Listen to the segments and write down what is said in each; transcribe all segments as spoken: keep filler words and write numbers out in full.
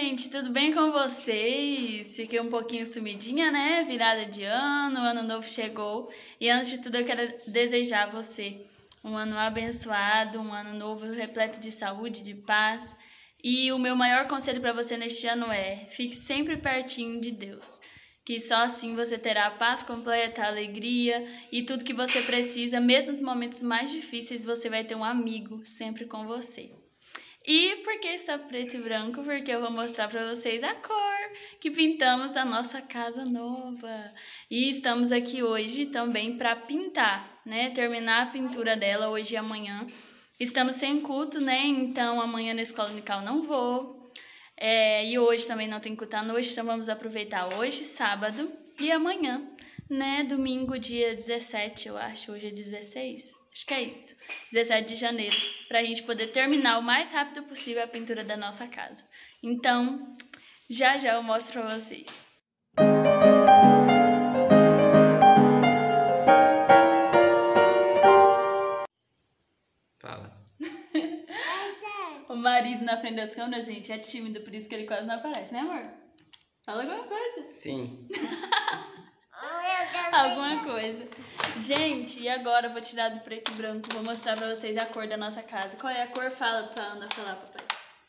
gente, tudo bem com vocês? Fiquei um pouquinho sumidinha, né? Virada de ano, o ano novo chegou. E antes de tudo eu quero desejar a você um ano abençoado, um ano novo repleto de saúde, de paz. E o meu maior conselho para você neste ano é: fique sempre pertinho de Deus. Que só assim você terá a paz completa, a alegria e tudo que você precisa, mesmo nos momentos mais difíceis, você vai ter um amigo sempre com você. E por que está preto e branco? Porque eu vou mostrar para vocês a cor que pintamos a nossa casa nova. E estamos aqui hoje também para pintar, né? Terminar a pintura dela hoje e amanhã. Estamos sem culto, né? Então amanhã na escola dominical não vou. É, e hoje também não tem culto à noite, então vamos aproveitar hoje, sábado, e amanhã, né? Domingo, dia dezessete, eu acho. Hoje é dezesseis. Acho que é isso, dezessete de janeiro, pra gente poder terminar o mais rápido possível a pintura da nossa casa. Então, já já eu mostro pra vocês. Fala. O marido na frente das câmeras, gente, é tímido, por isso que ele quase não aparece, né, amor? Fala alguma coisa. Sim. Alguma coisa. Gente, e agora eu vou tirar do preto e branco, vou mostrar pra vocês a cor da nossa casa. Qual é a cor? Fala pra Ana falar, papai.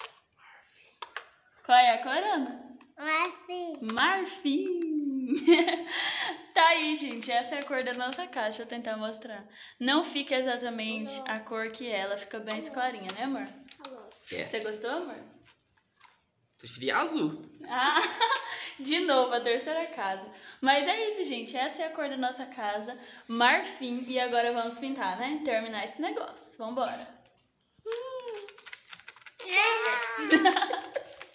Qual é a cor, Ana? Marfim. Marfim. Tá aí, gente, essa é a cor da nossa casa, deixa eu tentar mostrar. Não fica exatamente a cor que ela, fica bem clarinha, né, amor? É. Você gostou, amor? Preferi azul. Ah, de novo, a terceira casa. Mas é isso, gente. Essa é a cor da nossa casa, marfim. E agora vamos pintar, né? Terminar esse negócio. Vambora. Hum. Yeah.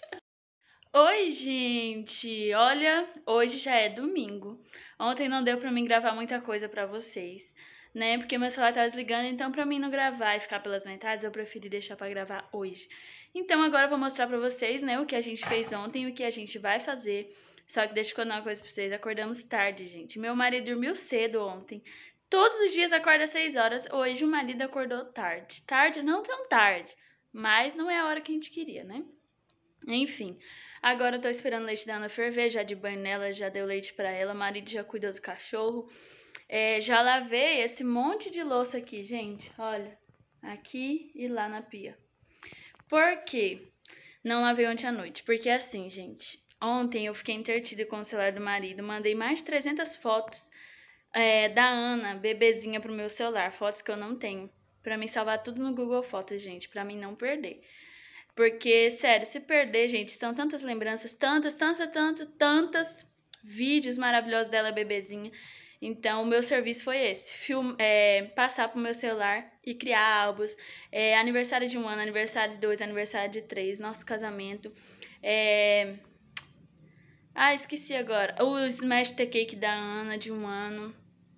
Oi, gente. Olha, hoje já é domingo. Ontem não deu pra mim gravar muita coisa pra vocês, né? Porque meu celular tava desligando, então pra mim não gravar e ficar pelas metades, eu preferi deixar pra gravar hoje. Então agora eu vou mostrar pra vocês, né, o que a gente fez ontem e o que a gente vai fazer. Só que deixa eu contar uma coisa pra vocês, acordamos tarde, gente. Meu marido dormiu cedo ontem. Todos os dias acorda às seis horas, hoje o marido acordou tarde. Tarde, não tão tarde, mas não é a hora que a gente queria, né? Enfim, agora eu tô esperando o leite da Ana ferver, já de banho nela, já deu leite pra ela, o marido já cuidou do cachorro. É, já lavei esse monte de louça aqui, gente, olha, aqui e lá na pia. Por quê? Não lavei ontem à noite, porque assim, gente, ontem eu fiquei entretida com o celular do marido, mandei mais de trezentas fotos é, da Ana, bebezinha, pro meu celular, fotos que eu não tenho, pra mim salvar tudo no Google Fotos, gente, pra mim não perder. Porque, sério, se perder, gente, são tantas lembranças, tantas, tantas, tantas, tantas vídeos maravilhosos dela bebezinha. Então, o meu serviço foi esse, film, é, passar pro meu celular e criar álbuns, é, aniversário de um ano, aniversário de dois, aniversário de três, nosso casamento. É... Ah, esqueci agora, o Smash The Cake da Ana, de um ano.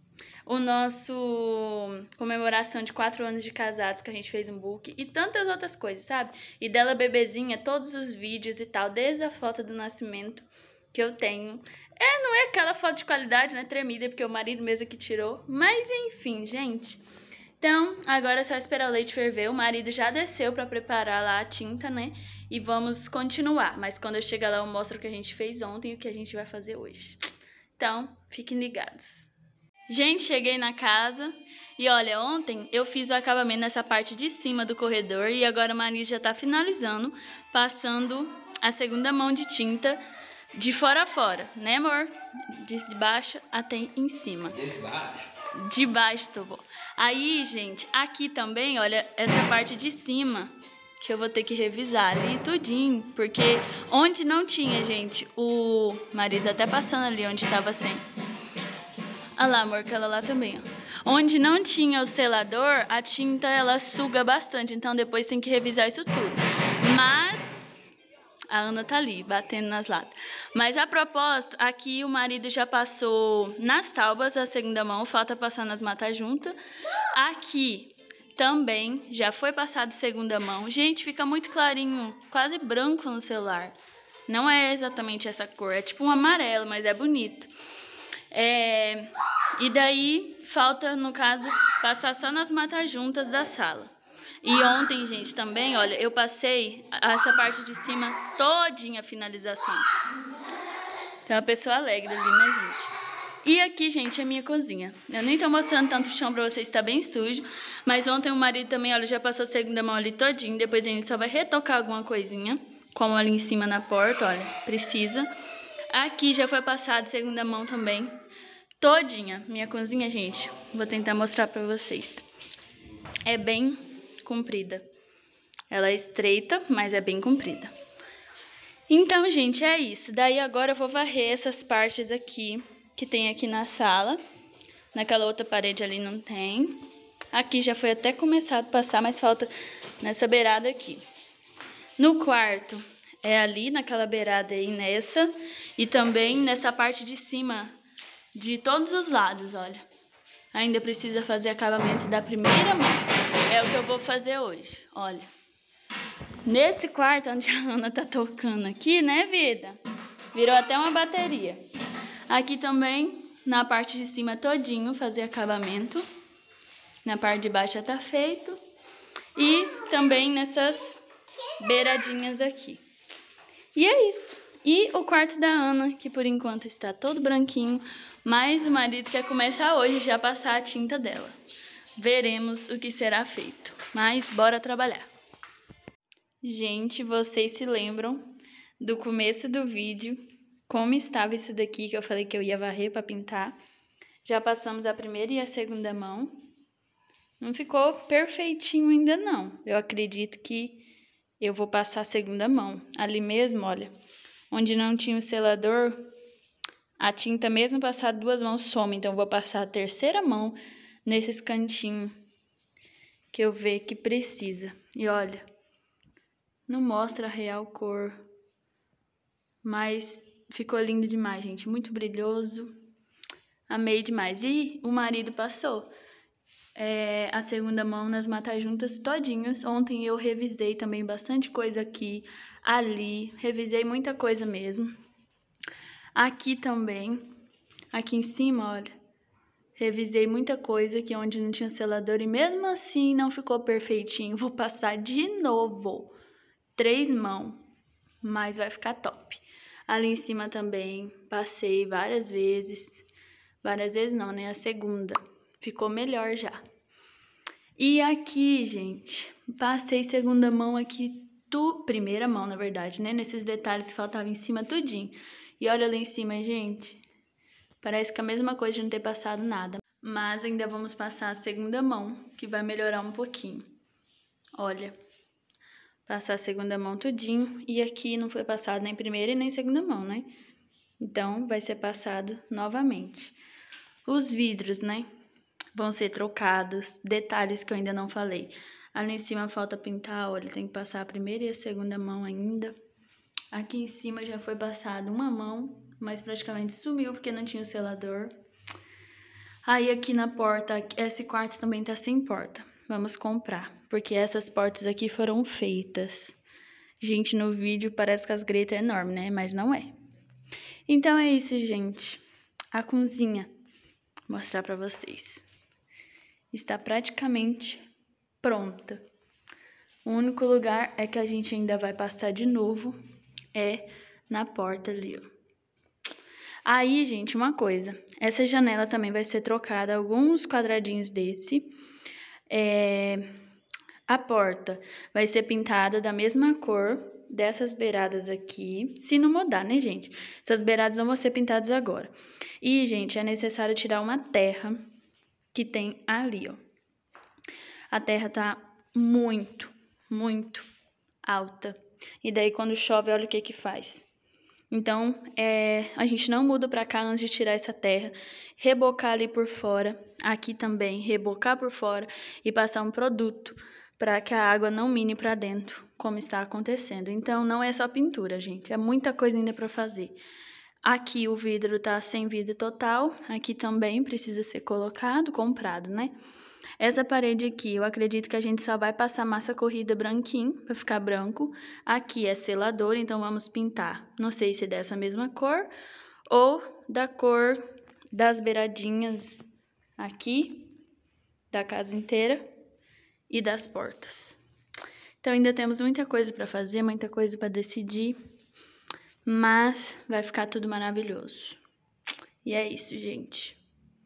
O nosso comemoração de quatro anos de casados, que a gente fez um book, e tantas outras coisas, sabe? E dela bebezinha, todos os vídeos e tal, desde a foto do nascimento que eu tenho. É, não é aquela foto de qualidade, né, tremida, porque o marido mesmo que tirou, mas enfim, gente. Então, agora é só esperar o leite ferver, o marido já desceu pra preparar lá a tinta, né, e vamos continuar. Mas quando eu chegar lá eu mostro o que a gente fez ontem e o que a gente vai fazer hoje. Então, fiquem ligados. Gente, cheguei na casa e olha, ontem eu fiz o acabamento nessa parte de cima do corredor e agora o marido já tá finalizando, passando a segunda mão de tinta de fora a fora, né, amor? De baixo até em cima. De baixo? De baixo, tô bom. Aí, gente, aqui também, olha, essa parte de cima que eu vou ter que revisar ali tudinho, porque onde não tinha, gente, o marido até passando ali onde tava sem. Olha lá, amor, aquela lá também, ó. Onde não tinha o selador, a tinta, ela suga bastante. Então, depois tem que revisar isso tudo. Mas, a Ana tá ali, batendo nas latas. Mas, a propósito, aqui o marido já passou nas taubas a segunda mão. Falta passar nas matas juntas. Aqui também já foi passado segunda mão. Gente, fica muito clarinho, quase branco no celular. Não é exatamente essa cor, é tipo um amarelo, mas é bonito. É, e daí falta, no caso, passar só nas matas juntas da sala. E ontem, gente, também, olha, eu passei essa parte de cima todinha a finalização. Tem uma pessoa alegre ali, né, gente? E aqui, gente, é a minha cozinha. Eu nem tô mostrando tanto o chão pra vocês, tá bem sujo. Mas ontem o marido também, olha, já passou a segunda mão ali todinho. Depois a gente só vai retocar alguma coisinha. Como ali em cima na porta, olha, precisa. Aqui já foi passado segunda mão também. Todinha. Minha cozinha, gente, vou tentar mostrar pra vocês. É bem comprida. Ela é estreita, mas é bem comprida. Então, gente, é isso. Daí agora eu vou varrer essas partes aqui que tem aqui na sala. Naquela outra parede ali não tem. Aqui já foi até começado a passar, mas falta nessa beirada aqui. No quarto é ali, naquela beirada aí, nessa. E também nessa parte de cima, de todos os lados, olha. Ainda precisa fazer acabamento da primeira mão. É o que eu vou fazer hoje, olha. Nesse quarto onde a Ana tá tocando aqui, né, vida? Virou até uma bateria. Aqui também, na parte de cima todinho, fazer acabamento. Na parte de baixo já tá feito. E também nessas beiradinhas aqui. E é isso. E o quarto da Ana, que por enquanto está todo branquinho. Mas o marido quer começar hoje já passar a tinta dela. Veremos o que será feito. Mas bora trabalhar. Gente, vocês se lembram do começo do vídeo? Como estava isso daqui que eu falei que eu ia varrer para pintar. Já passamos a primeira e a segunda mão. Não ficou perfeitinho ainda não. Eu acredito que eu vou passar a segunda mão. Ali mesmo, olha, onde não tinha o selador, a tinta mesmo passada duas mãos some. Então eu vou passar a terceira mão nesses cantinhos que eu ver que precisa. E olha, não mostra a real cor, mas ficou lindo demais, gente. Muito brilhoso. Amei demais. E o marido passou é, a segunda mão nas mata-juntas todinhas. Ontem eu revisei também bastante coisa aqui, ali. Revisei muita coisa mesmo. Aqui também. Aqui em cima, olha. Revisei muita coisa aqui onde não tinha selador. E mesmo assim não ficou perfeitinho. Vou passar de novo. Três mãos. Mas vai ficar top. Ali em cima também. Passei várias vezes. Várias vezes não, né? A segunda. Ficou melhor já. E aqui, gente, passei segunda mão aqui, tu... primeira mão, na verdade, né? Nesses detalhes que faltavam em cima tudinho. E olha lá em cima, gente. Parece que é a mesma coisa de não ter passado nada. Mas ainda vamos passar a segunda mão, que vai melhorar um pouquinho. Olha. Passar a segunda mão tudinho. E aqui não foi passado nem primeira e nem segunda mão, né? Então, vai ser passado novamente. Os vidros, né? Vão ser trocados. Detalhes que eu ainda não falei. Ali em cima falta pintar, olha, tem que passar a primeira e a segunda mão ainda. Aqui em cima já foi passado uma mão, mas praticamente sumiu porque não tinha o selador. Aí aqui na porta, esse quarto também tá sem porta. Vamos comprar, porque essas portas aqui foram feitas. Gente, no vídeo parece que as gretas é enorme, né? Mas não é. Então é isso, gente. A cozinha. Vou mostrar pra vocês. Está praticamente pronta. O único lugar é que a gente ainda vai passar de novo é na porta ali, ó. Aí, gente, uma coisa. Essa janela também vai ser trocada, alguns quadradinhos desse. É, a porta vai ser pintada da mesma cor dessas beiradas aqui. Se não mudar, né, gente? Essas beiradas não vão ser pintadas agora. E, gente, é necessário tirar uma terra que tem ali, ó. A terra tá muito, muito alta. E daí, quando chove, olha o que que faz. Então, é, a gente não muda pra cá antes de tirar essa terra. Rebocar ali por fora. Aqui também, rebocar por fora. E passar um produto para que a água não mine pra dentro, como está acontecendo. Então, não é só pintura, gente. É muita coisa ainda pra fazer. Aqui o vidro tá sem vidro total. Aqui também precisa ser colocado, comprado, né? Essa parede aqui, eu acredito que a gente só vai passar massa corrida branquinho, para ficar branco. Aqui é selador, então vamos pintar. Não sei se é dessa mesma cor ou da cor das beiradinhas aqui, da casa inteira. e das portas. Então ainda temos muita coisa para fazer, muita coisa para decidir, mas vai ficar tudo maravilhoso. E é isso, gente.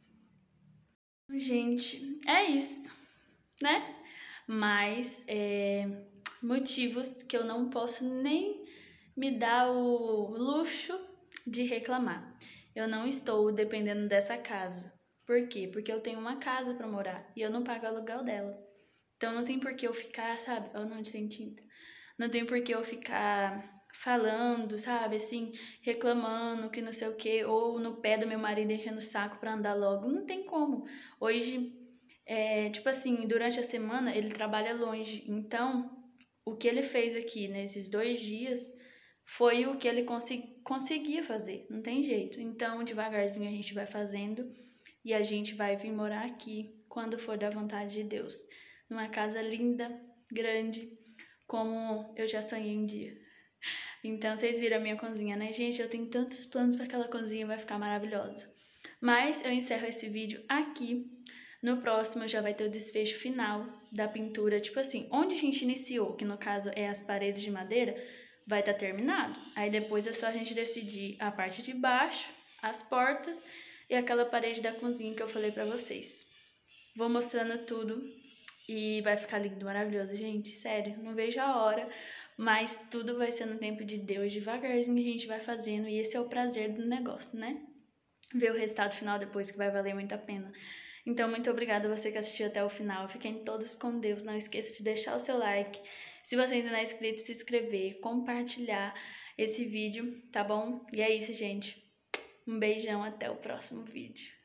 Gente, é isso, né? Mas é, motivos que eu não posso nem me dar o luxo de reclamar. Eu não estou dependendo dessa casa. Por quê? Porque eu tenho uma casa para morar e eu não pago aluguel dela. Então não tem por que eu ficar, sabe? Eu não sem tinta. Não tem por que eu ficar falando, sabe? Assim, reclamando que não sei o quê, ou no pé do meu marido enchendo o saco pra andar logo. Não tem como. Hoje, é, tipo assim, durante a semana ele trabalha longe. Então, o que ele fez aqui nesses dois dias foi o que ele consegui, conseguia fazer. Não tem jeito. Então, devagarzinho a gente vai fazendo e a gente vai vir morar aqui quando for da vontade de Deus. Numa casa linda, grande, como eu já sonhei um dia. Então, vocês viram a minha cozinha, né, gente? Eu tenho tantos planos para aquela cozinha, vai ficar maravilhosa. Mas eu encerro esse vídeo aqui. No próximo já vai ter o desfecho final da pintura. Tipo assim, onde a gente iniciou, que no caso é as paredes de madeira, vai estar tá terminado. Aí depois é só a gente decidir a parte de baixo, as portas e aquela parede da cozinha que eu falei pra vocês. Vou mostrando tudo e vai ficar lindo, maravilhoso, gente. Sério, não vejo a hora, mas tudo vai ser no tempo de Deus. Devagarzinho a gente vai fazendo e esse é o prazer do negócio, né? Ver o resultado final depois que vai valer muito a pena. Então, muito obrigada a você que assistiu até o final. Fiquem todos com Deus. Não esqueça de deixar o seu like. Se você ainda não é inscrito, se inscrever, compartilhar esse vídeo, tá bom? E é isso, gente. Um beijão, até o próximo vídeo.